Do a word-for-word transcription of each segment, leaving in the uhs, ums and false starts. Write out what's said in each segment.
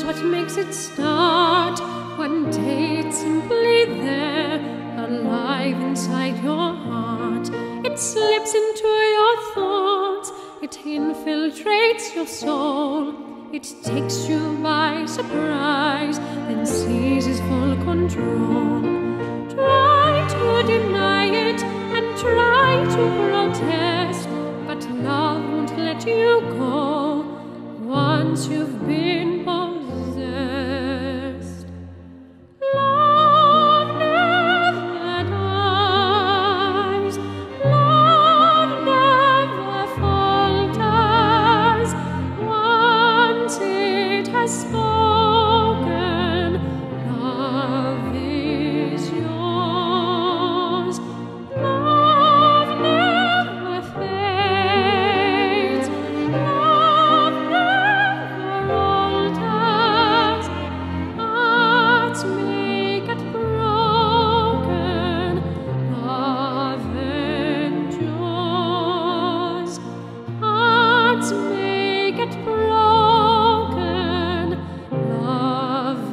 what makes it start. One day it's simply there, alive inside your heart. It slips into your thoughts, it infiltrates your soul. It takes you by surprise, then seizes full control. Try to deny it and try to protest, but love won't let you go once you've been possessed. Love never dies, love never falters. Once it has spoken, love is yours. Love never fades, love never alters. Hearts may get broken, love endures. Hearts may get broken, love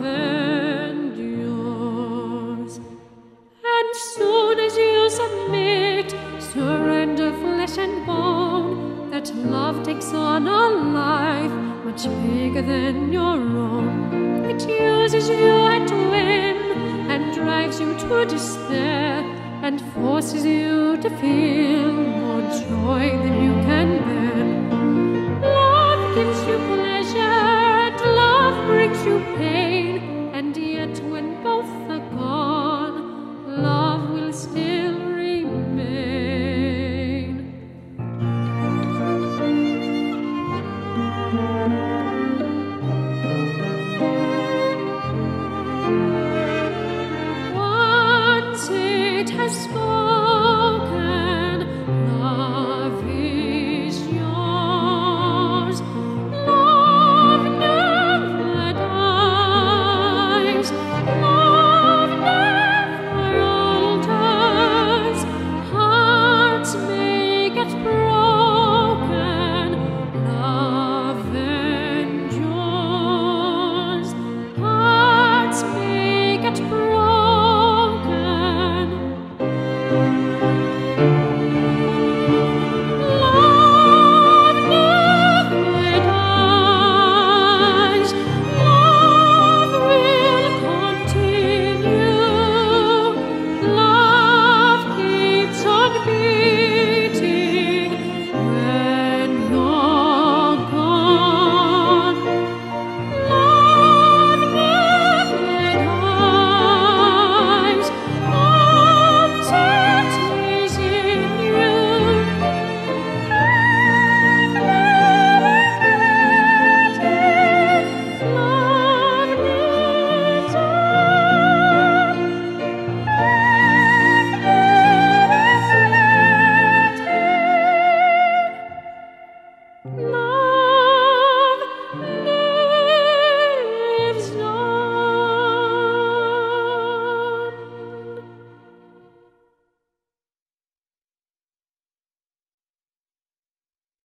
endures. And soon as you submit, surrender flesh and bone, that love takes on a life much bigger than your own. It uses you at whim and drives you to despair, and forces you to feel more joy than you can bear. Love gives you pleasure, and love brings you pain.